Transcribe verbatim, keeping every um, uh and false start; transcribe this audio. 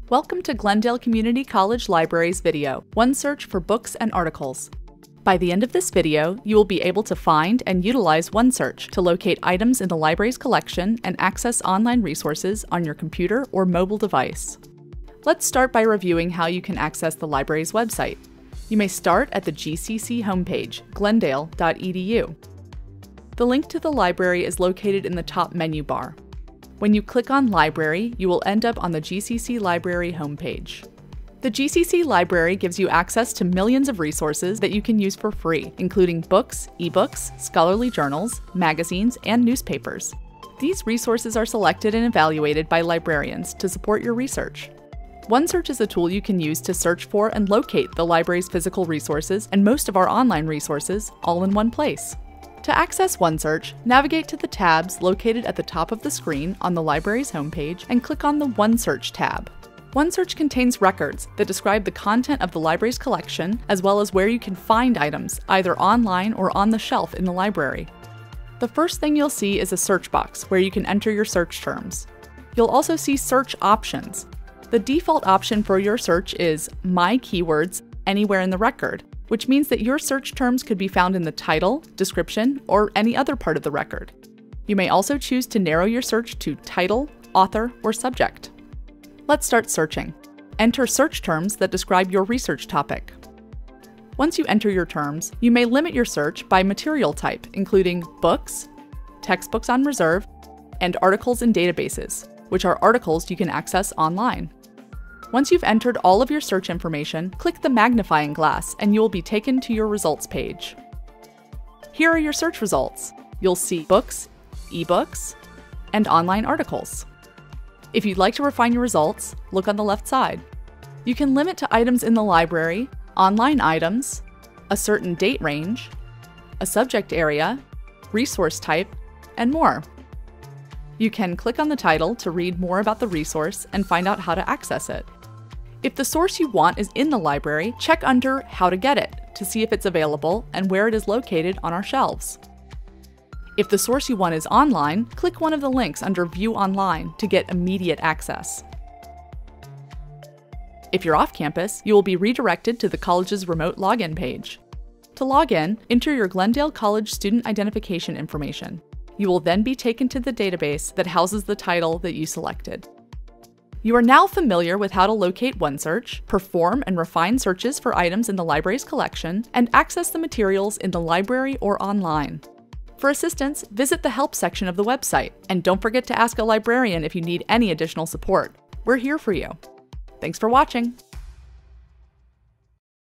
Welcome to Glendale Community College Library's video, OneSearch for Books and Articles. By the end of this video, you will be able to find and utilize OneSearch to locate items in the library's collection and access online resources on your computer or mobile device. Let's start by reviewing how you can access the library's website. You may start at the G C C homepage, glendale dot e d u. The link to the library is located in the top menu bar. When you click on Library, you will end up on the G C C Library homepage. The G C C Library gives you access to millions of resources that you can use for free, including books, ebooks, scholarly journals, magazines, and newspapers. These resources are selected and evaluated by librarians to support your research. OneSearch is a tool you can use to search for and locate the library's physical resources and most of our online resources all in one place. To access OneSearch, navigate to the tabs located at the top of the screen on the library's homepage and click on the OneSearch tab. OneSearch contains records that describe the content of the library's collection, as well as where you can find items, either online or on the shelf in the library. The first thing you'll see is a search box where you can enter your search terms. You'll also see search options. The default option for your search is My Keywords Anywhere in the Record, which means that your search terms could be found in the title, description, or any other part of the record. You may also choose to narrow your search to title, author, or subject. Let's start searching. Enter search terms that describe your research topic. Once you enter your terms, you may limit your search by material type, including books, textbooks on reserve, and articles in databases, which are articles you can access online. Once you've entered all of your search information, click the magnifying glass and you will be taken to your results page. Here are your search results. You'll see books, ebooks, and online articles. If you'd like to refine your results, look on the left side. You can limit to items in the library, online items, a certain date range, a subject area, resource type, and more. You can click on the title to read more about the resource and find out how to access it. If the source you want is in the library, check under How to Get It to see if it's available and where it is located on our shelves. If the source you want is online, click one of the links under View Online to get immediate access. If you're off campus, you will be redirected to the college's remote login page. To log in, enter your Glendale College student identification information. You will then be taken to the database that houses the title that you selected. You are now familiar with how to locate OneSearch, perform and refine searches for items in the library's collection, and access the materials in the library or online. For assistance, visit the Help section of the website, and don't forget to ask a librarian if you need any additional support. We're here for you. Thanks for watching.